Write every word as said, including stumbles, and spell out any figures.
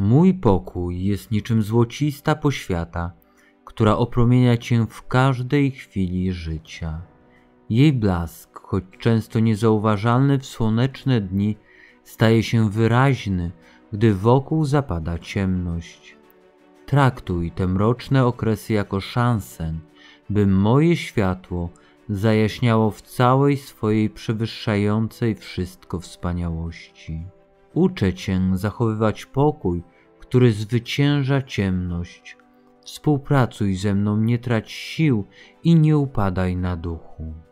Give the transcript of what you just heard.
Mój pokój jest niczym złocista poświata, która opromienia Cię w każdej chwili życia. Jej blask, choć często niezauważalny w słoneczne dni, staje się wyraźny, gdy wokół zapada ciemność. Traktuj te mroczne okresy jako szansę, by moje światło zajaśniało w całej swojej przewyższającej wszystko wspaniałości. Uczę Cię zachowywać pokój, który zwycięża ciemność. Współpracuj ze mną, nie trać sił i nie upadaj na duchu.